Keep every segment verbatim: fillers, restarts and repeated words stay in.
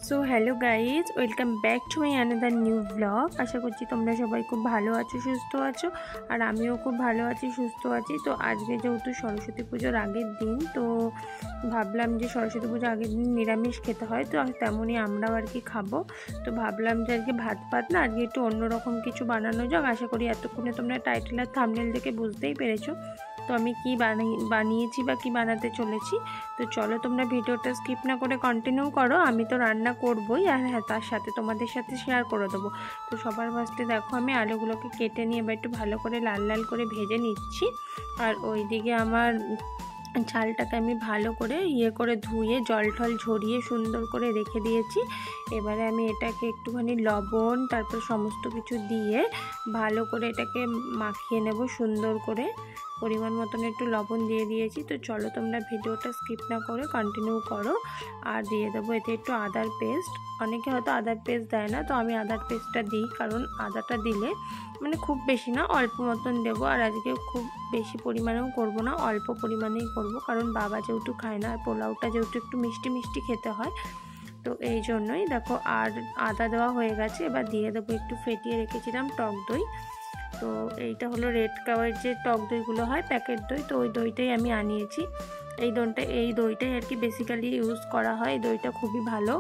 So hello guys, welcome back to my another new blog. আশা করছি তোমরা সবাই খুব ভালো আছো, সুস্থ আছো, আর আমিও খুব ভালো আছি, সুস্থ আছি। তো আজকে যেহেতু সরস্বতী পুজোর আগের দিন, তো ভাবলাম যে সরস্বতী পুজোর আগের দিন নিরামিষ খেতে হয়, তো তেমনই আমরাও আর কি খাবো। তো ভাবলাম যে আজকে ভাত ভাত না, আজকে একটু অন্যরকম কিছু বানানো যাক। আশা করি এতক্ষণে তোমরা টাইটেল আর থাম্বনেল দেখে বুঝতেই পেরেছো তো আমি কি বানাই বানিয়েছি বা কি বানাতে চলেছি। তো চলো তোমরা ভিডিওটা স্কিপ না করে কন্টিনিউ করো। আমি তো রান্না করবই, আর হ্যাঁ তার সাথে তোমাদের সাথে শেয়ার করে দেবো। তো সবার ফার্স্টে দেখো আমি আলুগুলোকে কেটে নিয়ে এবার একটু ভালো করে লাল লাল করে ভেজে নিচ্ছি। আর ওইদিকে আমার চালটাকে আমি ভালো করে ইয়ে করে ধুয়ে জল টল ঝরিয়ে সুন্দর করে রেখে দিয়েছি। এবারে আমি এটাকে একটুখানি লবণ তারপর সমস্ত কিছু দিয়ে ভালো করে এটাকে মাখিয়ে নেব সুন্দর করে। পরিমাণ মতন একটু লবণ দিয়ে দিয়েছি। তো চলো তোমরা ভিডিওটা স্কিপ না করে কন্টিনিউ করো। আর দিয়ে দেবো এতে একটু আদার পেস্ট। অনেকে হয়তো আদার পেস্ট দেয় না, তো আমি আদার পেস্টটা দিই, কারণ আদাটা দিলে মানে খুব বেশি না, অল্প মতন দেবো। আর আজকে খুব বেশি পরিমাণেও করব না, অল্প পরিমাণেই করব, কারণ বাবা যেহেতু খায় না, আর পোলাওটা যেহেতু একটু মিষ্টি মিষ্টি খেতে হয়, তো এই জন্যই। দেখো আর আদা দেওয়া হয়ে গেছে। এবার দিয়ে দেবো একটু ফেটিয়ে রেখেছিলাম টক দই। তো এইটা হলো রেড কাওয়ার যে টক দইগুলো হয়, প্যাকেট দই, তো ওই দইটাই আমি আনিয়েছি। এই দইটা এই দইটাই আর কি বেসিক্যালি ইউজ করা হয়। এই দইটা খুবই ভালো।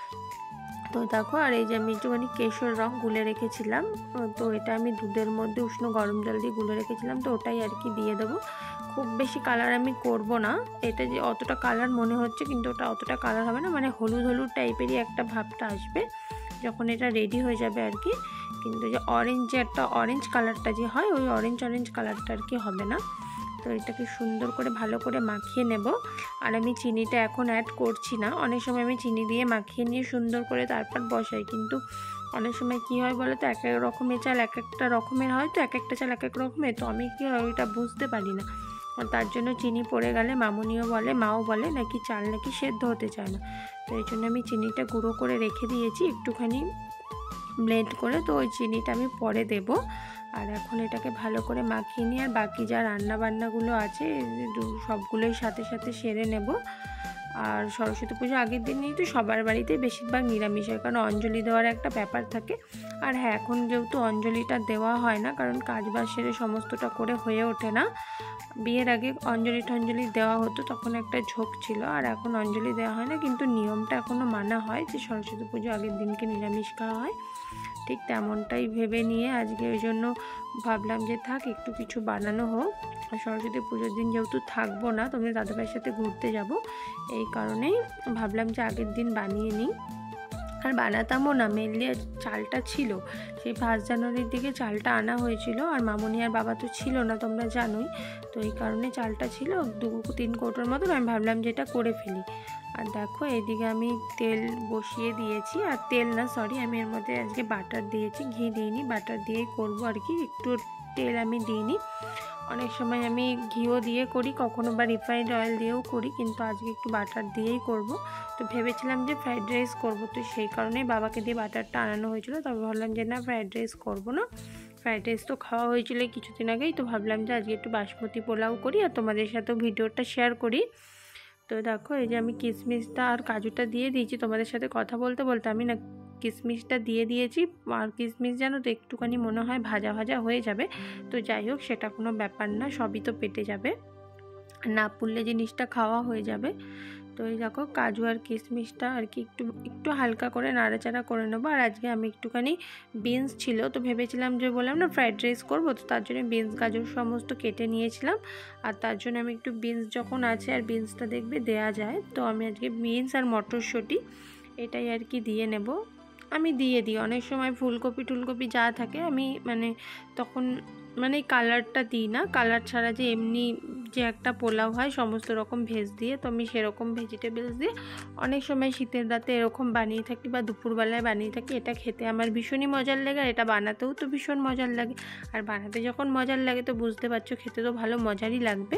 তো দেখো, আর এই যে আমি একটুখানি কেশর রং গুলে রেখেছিলাম, তো এটা আমি দুধের মধ্যে উষ্ণ গরম জল দিয়ে গুলে রেখেছিলাম, তো ওটাই আর কি দিয়ে দেবো। খুব বেশি কালার আমি করব না। এটা যে অতটা কালার মনে হচ্ছে, কিন্তু ওটা অতটা কালার হবে না, মানে হলুদ হলুদ টাইপেরই একটা ভাবটা আসবে যখন এটা রেডি হয়ে যাবে আর কি। কিন্তু যে অরেঞ্জ যে একটা অরেঞ্জ কালারটা যে হয়, ওই অরেঞ্জ অরেঞ্জ কালারটা আর কি হবে না। তো এটাকে সুন্দর করে ভালো করে মাখিয়ে নেব। আর আমি চিনিটা এখন অ্যাড করছি না। অনেক সময় আমি চিনি দিয়ে মাখিয়ে নিয়ে সুন্দর করে তারপর বসাই, কিন্তু অনেক সময় কি হয় বলো তো, এক এক রকমের চাল এক একটা রকমের হয়, তো এক একটা চাল এক এক রকমের, তো আমি কি হয় ওইটা বুঝতে পারি না। আর তার জন্য চিনি পড়ে গেলে মামুনিও বলে, মাও বলে নাকি চাল নাকি সেদ্ধ হতে চায় না। তো এই জন্য আমি চিনিটা গুঁড়ো করে রেখে দিয়েছি একটুখানি ব্লেন্ড করে। তো ওই চিনিটা আমি পরে দেব। আর এখন এটাকে ভালো করে মাখিয়ে নিয়ে আর বাকি যা রান্না বান্নাগুলো আছে সবগুলোই সাথে সাথে সেরে নেব। আর সরস্বতী পুজো আগের দিনই তো সবার বাড়িতেই বেশিরভাগ নিরামিষ হয়, কারণ অঞ্জলি দেওয়ার একটা ব্যাপার থাকে। আর হ্যাঁ, এখন যেহেতু অঞ্জলিটা দেওয়া হয় না, কারণ কাজ বাজ সেরে সমস্তটা করে হয়ে ওঠে না। বিয়ের আগে অঞ্জলি টঞ্জলি দেওয়া হতো, তখন একটা ঝোঁক ছিল। আর এখন অঞ্জলি দেওয়া হয় না, কিন্তু নিয়মটা এখনও মানা হয় যে সরস্বতী পুজো আগের দিনকে নিরামিষ খাওয়া হয়। ঠিক তেমনটাই ভেবে নিয়ে আজকে ওই জন্য ভাবলাম যে থাক একটু কিছু বানানো হোক। আর সরস্বতী পুজোর দিন যেহেতু থাকবো না, তোমরা দাদাভাইয়ের সাথে ঘুরতে যাব, এই কারণেই ভাবলাম যে আগের দিন বানিয়ে নিই। আর বানাতামও না, মেনলি চালটা ছিল সেই ফার্স্ট জানুয়ারির দিকে চালটা আনা হয়েছিল, আর মামুনি আর বাবা তো ছিল না, তোমরা জানোই। তো এই কারণে চালটা ছিল দু তিন কৌটোর মতন, আমি ভাবলাম যে এটা করে ফেলি। আর দেখো এইদিকে আমি তেল বসিয়ে দিয়েছি, আর তেল না সরি আমি এর মধ্যে আজকে বাটার দিয়েছি, ঘি দিইনি, বাটার দিয়েই করবো আর কি। একটু তেল আমি দিইনি। অনেক সময় আমি ঘিও দিয়ে করি, কখনো বা রিফাইন্ড অয়েল দিয়েও করি, কিন্তু আজকে একটু বাটার দিয়েই করব। তো ভেবেছিলাম যে ফ্রাইড রাইস করবো, তো সেই কারণেই বাবাকে দিয়ে বাটারটা আনানো হয়েছিল। তবে ভাবলাম যে না, ফ্রাইড রাইস করবো না, ফ্রাইড রাইস তো খাওয়া হয়েছিল কিছুদিন আগেই। তো ভাবলাম যে আজকে একটু বাসমতি পোলাও করি আর তোমাদের সাথেও ভিডিওটা শেয়ার করি। তো দেখো এই যে আমি কিশমিশটা আর কাজুটা দিয়ে দিয়েছি। তোমাদের সাথে কথা বলতে বলতে আমি না কিশমিশটা দিয়ে দিয়েছি। আর কিশমিশ জানো তো একটুখানি মনে হয় ভাজা ভাজা হয়ে যাবে, তো যাই হোক সেটা কোনো ব্যাপার না, সবই তো পেটে যাবে, না পুড়লে জিনিসটা খাওয়া হয়ে যাবে। তো এই দেখো কাজু আর কিশমিশটা আর কি একটু একটু হালকা করে নাড়াচাড়া করে নেবো। আর আজকে আমি একটুখানি বিনস ছিল, তো ভেবেছিলাম যে বললাম না ফ্রাইড রাইস করবো, তো তার জন্য বিনস গাজর সমস্ত কেটে নিয়েছিলাম। আর তার জন্য আমি একটু বিনস যখন আছে, আর বিনসটা দেখবে দেয়া যায়, তো আমি আজকে বিনস আর মটরশুঁটি এটাই আর কি দিয়ে নেব। আমি দিয়ে দিই অনেক সময় ফুলকপি টুলকপি যা থাকে, আমি মানে তখন মানে কালারটা দিই না। কালার ছাড়া যে এমনি যে একটা পোলাও হয় সমস্ত রকম ভেজ দিয়ে, তো আমি সেরকম ভেজিটেবলস দিয়ে অনেক সময় শীতের রাতে এরকম বানিয়ে থাকি বা দুপুরবেলায় বানিয়ে থাকি। এটা খেতে আমার ভীষণই মজার লাগে, আর এটা বানাতেও তো ভীষণ মজার লাগে। আর বানাতে যখন মজার লাগে তো বুঝতে পারছো খেতে তো ভালো মজারই লাগবে।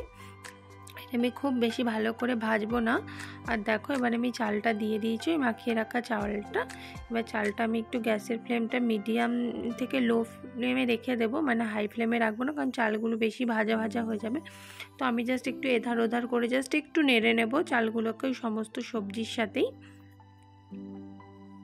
আমি খুব বেশি ভালো করে ভাজবো না। আর দেখো এবার আমি চালটা দিয়ে দিয়েছি, মাখিয়ে রাখা চালটা। এবার চালটা আমি একটু গ্যাসের ফ্লেমটা মিডিয়াম থেকে লো ফ্লেমে রেখে দেবো, মানে হাই ফ্লেমে রাখবো না, কারণ চালগুলো বেশি ভাজা ভাজা হয়ে যাবে। তো আমি জাস্ট একটু এধার ওধার করে জাস্ট একটু নেড়ে নেব চালগুলোকে সমস্ত সবজির সাথেই।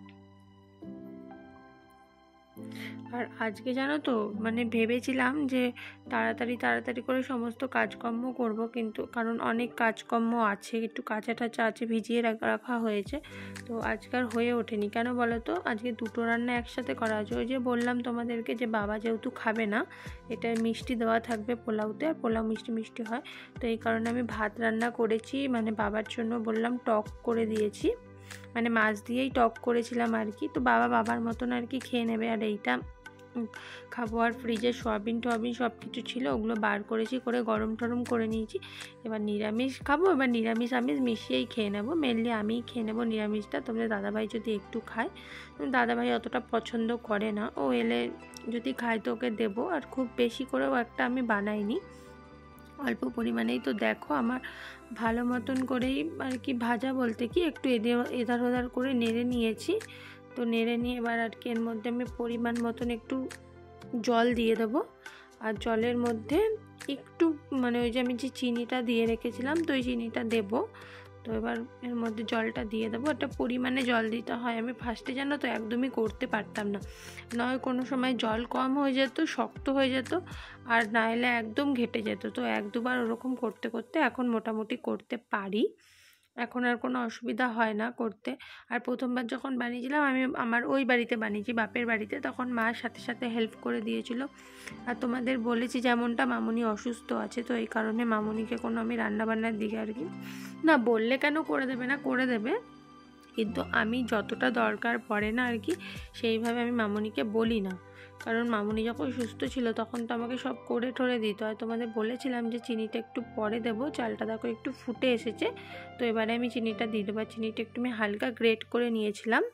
আর আজকে জানো তো মানে ভেবেছিলাম যে তাড়াতাড়ি তাড়াতাড়ি করে সমস্ত কাজকর্ম করব, কিন্তু কারণ অনেক কাজকর্ম আছে, একটু কাঁচা টাচা আছে, ভিজিয়ে রাখা হয়েছে, তো আজকাল হয়ে ওঠেনি। কেন বলো তো, আজকে দুটো রান্না একসাথে করা হয়েছে। ওই যে বললাম তোমাদেরকে যে বাবা যেহেতু খাবে না, এটা মিষ্টি দেওয়া থাকবে পোলাওতে, আর পোলাও মিষ্টি মিষ্টি হয়, তো এই কারণে আমি ভাত রান্না করেছি, মানে বাবার জন্য বললাম টক করে দিয়েছি, মানে মাছ দিয়েই টক করেছিলাম আর কি। তো বাবা বাবার মতন আর কি খেয়ে নেবে, আর এইটা খাবো। আর ফ্রিজে সোয়াবিন টোয়াবিন সব কিছু ছিল, ওগুলো বার করেছি, করে গরম টরম করে নিয়েছি। এবার নিরামিষ খাবো, এবার নিরামিষ আমিষ মিশিয়েই খেয়ে নেবো, মেনলি আমিই খেয়ে নেবো নিরামিষটা। তোমাদের দাদাভাই যদি একটু খায়, দাদাভাই অতটা পছন্দ করে না, ও এলে যদি খায় তো ওকে দেবো। আর খুব বেশি করেও একটা আমি বানাইনি, অল্প পরিমাণেই। তো দেখো আমার ভালো মতন করেই আর কি ভাজা বলতে কি একটু এদের এধার ওধার করে নেড়ে নিয়েছি। তো নেড়ে নিয়ে এবার আর কি এর মধ্যে আমি পরিমাণ মতন একটু জল দিয়ে দেবো, আর জলের মধ্যে একটু মানে ওই যে আমি যে চিনিটা দিয়ে রেখেছিলাম, তো ওই চিনিটা দেবো। তো এবার এর মধ্যে জলটা দিয়ে দেবো, একটা পরিমাণে জল দিতে হয়। আমি ফার্স্টে জানো তো একদমই করতে পারতাম না, নয় কোনো সময় জল কম হয়ে যেত, শক্ত হয়ে যেত, আর না এলে একদম ঘেটে যেত। তো এক দুবার ওরকম করতে করতে এখন মোটামুটি করতে পারি, এখন আর কোনো অসুবিধা হয় না করতে। আর প্রথমবার যখন বানিয়েছিলাম আমি আমার ওই বাড়িতে বানিয়েছি, বাপের বাড়িতে, তখন মার সাথে সাথে হেল্প করে দিয়েছিল। আর তোমাদের বলেছি যেমনটা মামুনি অসুস্থ আছে, তো এই কারণে মামুনিকে কোনো আমি রান্নাবান্নার দিকে আর কি না, বললে কেন করে দেবে না, করে দেবে, কিন্তু আমি যতটা দরকার পড়ে না আর কি সেইভাবে আমি মামুনিকে বলি না। কারণ মামুনি যখন সুস্থ ছিল তখন তো আমাকে সব করে ঠরে দিতে হয়। তোমাদের বলেছিলাম যে চিনিটা একটু পরে দেবো, চালটা দেখো একটু ফুটে এসেছে, তো এবারে আমি চিনিটা দিয়ে দেবো। চিনিটা একটু আমি হালকা গ্রেট করে নিয়েছিলাম,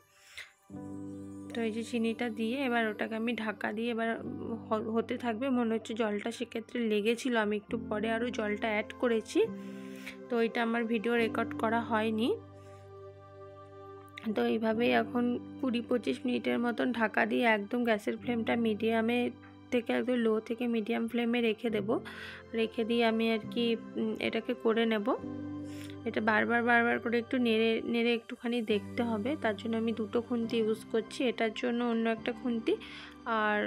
তো এই যে চিনিটা দিয়ে এবার ওটাকে আমি ঢাকা দিয়ে এবার হতে থাকবে। মনে হচ্ছে জলটা সেক্ষেত্রে লেগেছিলো, আমি একটু পরে আরও জলটা অ্যাড করেছি, তো এটা আমার ভিডিও রেকর্ড করা হয়নি। তো এইভাবেই এখন কুড়ি পঁচিশ মিনিটের মতন ঢাকা দিয়ে একদম গ্যাসের ফ্লেমটা মিডিয়ামে থেকে একদম লো থেকে মিডিয়াম ফ্লেমে রেখে দেব। রেখে দিয়ে আমি আর কি এটাকে করে নেব। এটা বারবার বারবার করে একটু নেড়ে নেড়ে একটুখানি দেখতে হবে, তার জন্য আমি দুটো খুন্তি ইউজ করছি, এটার জন্য অন্য একটা খুন্তি। আর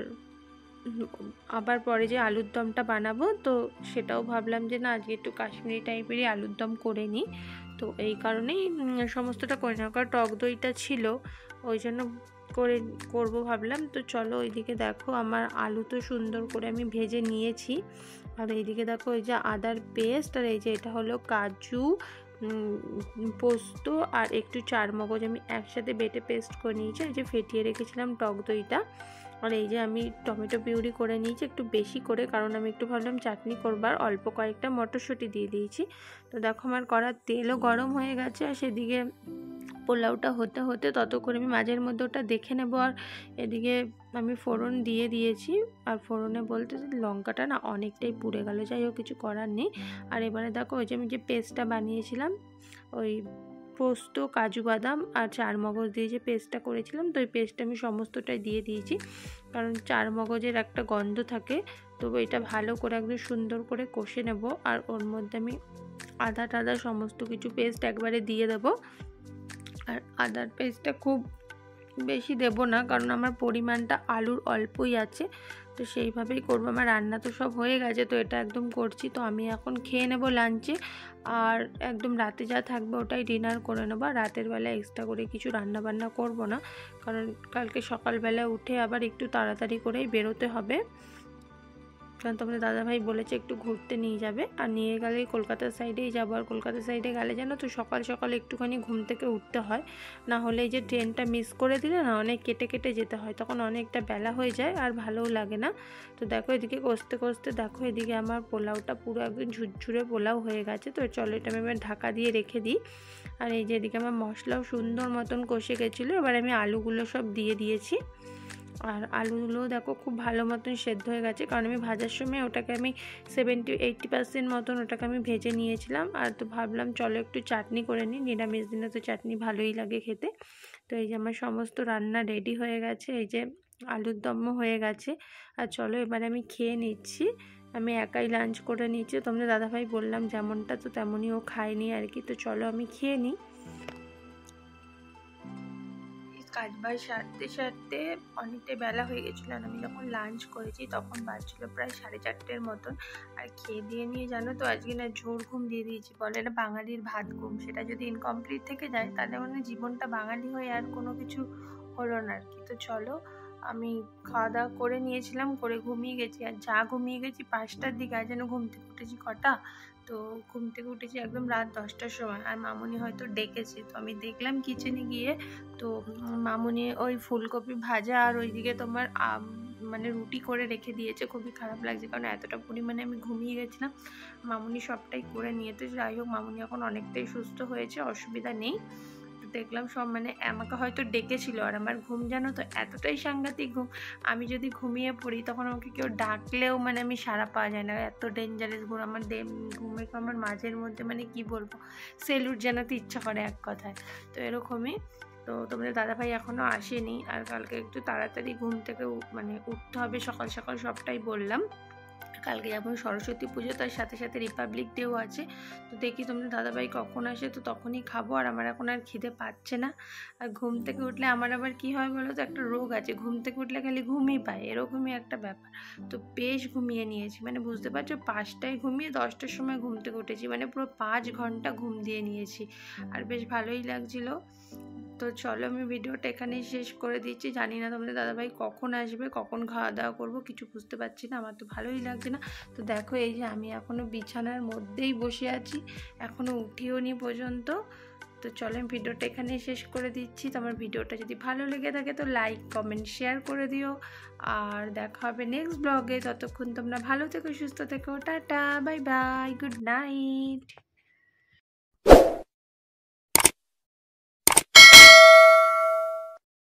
আবার পরে যে আলুর দমটা বানাবো, তো সেটাও ভাবলাম যে না আজকে একটু কাশ্মীরি টাইপেরই আলুর দম করে নিই, তো এই কারণেই সমস্তটা করে নেওয়া। কারণ টক দইটা ছিল, ওই জন্য করে করবো ভাবলাম। তো চলো ওইদিকে দেখো আমার আলু তো সুন্দর করে আমি ভেজে নিয়েছি, আর এইদিকে দেখো ওই যে আদার পেস্ট, আর এই যে এটা হলো কাজু, পোস্ত আর একটু চারমগজ আমি একসাথে বেটে পেস্ট করে নিয়েছি, এই যে ফেটিয়ে রেখেছিলাম টক দইটা। আর এই যে আমি টমেটো পিউরি করে নিয়েছি একটু বেশি করে, কারণ আমি একটু ভাবলাম চাটনি করবার, অল্প কয়েকটা মটরশুঁটি দিয়ে দিয়েছি। তো দেখো আমার কড়ার তেলও গরম হয়ে গেছে, আর সেদিকে পোলাওটা হতে হতে তত করে আমি মাঝের মধ্যে ওটা দেখে নেব। আর এদিকে আমি ফোড়ন দিয়ে দিয়েছি, আর ফোড়নে বলতে লঙ্কাটা না অনেকটাই পুড়ে গেল, যাই হোক কিছু করার নেই। আর এবারে দেখো ওই যে আমি যে পেস্টটা বানিয়েছিলাম, ওই পোস্ত কাজু বাদাম আর চারমগজ দিয়ে যে পেস্টটা করেছিলাম, তো ওই পেস্টটা আমি সমস্তটাই দিয়ে দিয়েছি, কারণ চারমগজের একটা গন্ধ থাকে। তো এটা ভালো করে একদম সুন্দর করে কষে নেব, আর ওর মধ্যে আমি আদা টাদা সমস্ত কিছু পেস্ট একবারে দিয়ে দেবো। আর আদার পেস্টটা খুব বেশি দেব না, কারণ আমার পরিমাণটা আলুর অল্পই আছে, তো সেইভাবেই করবো। আমার রান্না তো সব হয়ে গেছে, তো এটা একদম করছি। তো আমি এখন খেয়ে নেব লাঞ্চে, আর একদম রাতে যা থাকবে ওটাই ডিনার করে নেবো। রাতের বেলা এক্সট্রা করে কিছু রান্না বান্না করব না, কারণ কালকে সকালবেলা উঠে আবার একটু তাড়াতাড়ি করেই বেরোতে হবে, কারণ তোমাদের দাদাভাই বলেছে একটু ঘুরতে নিয়ে যাবে, আর নিয়ে গেলে কলকাতার সাইডেই যাবো। আর কলকাতার সাইডে গেলে জানো তো সকাল সকাল একটুখানি ঘুম থেকে উঠতে হয়, না হলে এই যে ট্রেনটা মিস করে দিলে না অনেক কেটে কেটে যেতে হয়, তখন অনেকটা বেলা হয়ে যায় আর ভালোও লাগে না। তো দেখো এদিকে কষতে কষতে দেখো এদিকে আমার পোলাওটা পুরো একদম ঝুরঝুরে পোলাও হয়ে গেছে। তো চলো এটা আমি এবার ঢাকা দিয়ে রেখে দিই। আর এই যে এদিকে আমার মশলাও সুন্দর মতন কষে গেছিলো, এবার আমি আলুগুলো সব দিয়ে দিয়েছি। আর আলুগুলোও দেখো খুব ভালো মতন সেদ্ধ হয়ে গেছে, কারণ আমি ভাজার সময় ওটাকে আমি সেভেন্টি এইটটি পার্সেন্ট মতন ওটাকে আমি ভেজে নিয়েছিলাম। আর তো ভাবলাম চলো একটু চাটনি করে নিই, নিরামিষ দিনে তো চাটনি ভালোই লাগে খেতে। তো এই যে আমার সমস্ত রান্না রেডি হয়ে গেছে, এই যে আলুর দমও হয়ে গেছে। আর চলো এবারে আমি খেয়ে নিচ্ছি, আমি একাই লাঞ্চ করে নিচ্ছি। তোমরা দাদাভাই বললাম যেমনটা, তো তেমনই ও খায়নি আর কি। তো চলো আমি খেয়ে নিই। কাজ বাজ সারতে সারতে অনেকটাই বেলা হয়ে গেছিলো। আর আমি যখন লাঞ্চ করেছি তখন বাজছিলো প্রায় সাড়ে চারটের মতন। আর খেয়ে দিয়ে নিয়ে জানো তো আজকে না জোর ঘুম দিয়ে দিয়েছি। বলে না বাঙালির ভাত ঘুম, সেটা যদি ইনকমপ্লিট থেকে যায় তাহলে মানে জীবনটা বাঙালি হয়ে আর কোনো কিছু হলো না আর কি। তো চলো, আমি খাওয়া দাওয়া করে নিয়েছিলাম, করে ঘুমিয়ে গেছি। আর যা ঘুমিয়ে গেছি পাঁচটার দিকে, আর যেন ঘুম থেকে উঠেছি কটা, তো ঘুম থেকে উঠেছি একদম রাত দশটার সময়। আর মামুনি হয়তো ডেকেছে, তো আমি দেখলাম কিচেনে গিয়ে, তো মামুনি ওই ফুলকপি ভাজা আর ওইদিকে তোমার মানে রুটি করে রেখে দিয়েছে। খুবই খারাপ লাগছে কারণ এতটা পরিমাণে আমি ঘুমিয়ে গেছিলাম। মামুনি সবটাই করে নিয়েছে। যাই হোক, মামুনি এখন অনেকটাই সুস্থ হয়েছে, অসুবিধা নেই। দেখলাম সব মানে আমাকে হয়তো ডেকেছিল। আর আমার ঘুম জানো তো এতটাই সাংঘাতিক ঘুম, আমি যদি ঘুমিয়ে পড়ি তখন আমাকে কেউ ডাকলেও মানে আমি সাড়া পাওয়া যায় না, এত ডেঞ্জারাস ঘুম আমার। ঘুমে আমার মাঝের মধ্যে মানে কি বলবো, সেলুট জানাতে ইচ্ছা করে এক কথায়। তো এরকমই। তো তোমাদের দাদাভাই এখনও আসেনি, আর কালকে একটু তাড়াতাড়ি ঘুম থেকে মানে উঠতে হবে, সকাল সকাল সবটাই বললাম। কালকে যেমন সরস্বতী পুজো, তার সাথে সাথে রিপাবলিক ডেও আছে। তো দেখি তোমাদের দাদাভাই কখন আসে, তো তখনই খাবো। আর আমার এখন আর খিদে পাচ্ছে না। আর ঘুম থেকে উঠলে আমার আবার কি হয় বলো তো, একটা রোগ আছে, ঘুম থেকে উঠলে খালি ঘুমই পায়, এরকমই একটা ব্যাপার। তো বেশ ঘুমিয়ে নিয়েছি, মানে বুঝতে পারছো পাঁচটায় ঘুমিয়ে দশটার সময় ঘুম থেকে উঠেছি, মানে পুরো পাঁচ ঘন্টা ঘুম দিয়ে নিয়েছি। আর বেশ ভালোই লাগছিলো। তো চলো, আমি ভিডিওটা এখানেই শেষ করে দিচ্ছি। জানি না তোমাদের দাদাভাই কখন আসবে, কখন খাওয়া দাওয়া করবো, কিছু বুঝতে পারছি না। আমার তো ভালোই লাগছে না। তো দেখো, এই যে আমি এখনও বিছানার মধ্যেই বসে আছি, এখনও উঠিও নি পর্যন্ত। তো চলো, আমি ভিডিওটা এখানেই শেষ করে দিচ্ছি। তো আমার ভিডিওটা যদি ভালো লেগে থাকে তো লাইক কমেন্ট শেয়ার করে দিও। আর দেখা হবে নেক্সট ব্লগে। ততক্ষণ তোমরা ভালো থেকো, সুস্থ থেকো, টাটা, বাই বাই, গুড নাইট।